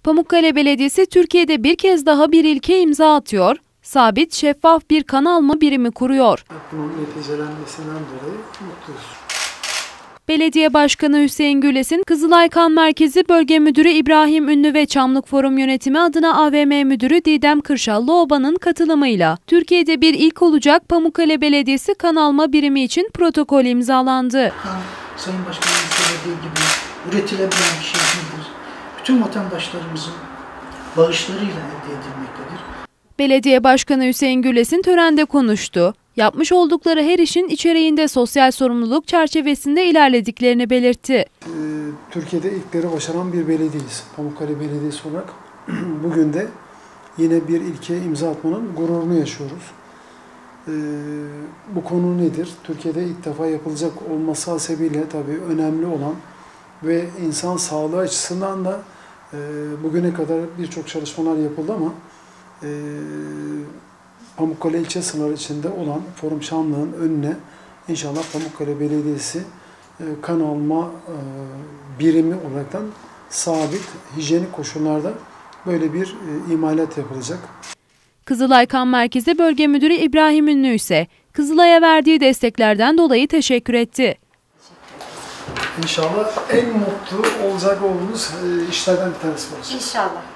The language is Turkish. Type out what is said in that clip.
Pamukkale Belediyesi Türkiye'de bir kez daha bir ilke imza atıyor. Sabit, şeffaf bir kan alma birimi kuruyor. Bunun neticelenmesinden dolayı mutluyuz. Belediye Başkanı Hüseyin Güles'in Kızılay Kan Merkezi Bölge Müdürü İbrahim Ünlü ve Çamlık Forum Yönetimi adına AVM Müdürü Didem Kırşallıoba'nın katılımıyla Türkiye'de bir ilk olacak Pamukkale Belediyesi kan alma birimi için protokol imzalandı. Kan, Sayın Başkanımın söylediği gibi üretilebilen bir şey değildir. Bütün vatandaşlarımızın bağışlarıyla elde edilmektedir. Belediye Başkanı Hüseyin Güles'in törende konuştu. Yapmış oldukları her işin içeriğinde sosyal sorumluluk çerçevesinde ilerlediklerini belirtti. Türkiye'de ilkleri başaran bir belediyeyiz. Pamukkale Belediyesi olarak bugün de yine bir ilke imza atmanın gururunu yaşıyoruz. Bu konu nedir? Türkiye'de ilk defa yapılacak olması hasebiyle tabii önemli olan ve insan sağlığı açısından da bugüne kadar birçok çalışmalar yapıldı ama Pamukkale ilçe sınırı içinde olan Forum Çamlık'ın önüne inşallah Pamukkale Belediyesi kan alma birimi olaraktan sabit, hijyenik koşullarda böyle bir imalat yapılacak. Kızılay Kan Merkezi Bölge Müdürü İbrahim Ünlü ise Kızılay'a verdiği desteklerden dolayı teşekkür etti. İnşallah en mutlu olacak olduğumuz işlerden bir tanesi olacak. İnşallah.